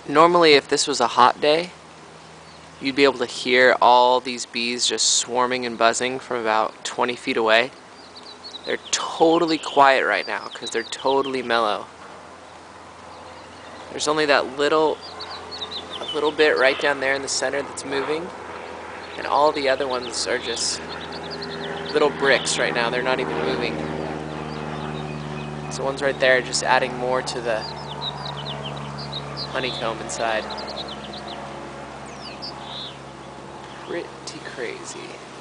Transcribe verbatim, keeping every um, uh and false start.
Normally, if this was a hot day, you'd be able to hear all these bees just swarming and buzzing from about twenty feet away. They're totally quiet right now because they're totally mellow. There's only that little, a little bit right down there in the center that's moving, and all the other ones are just little bricks right now. They're not even moving. So one's right there just adding more to the honeycomb inside. Pretty crazy.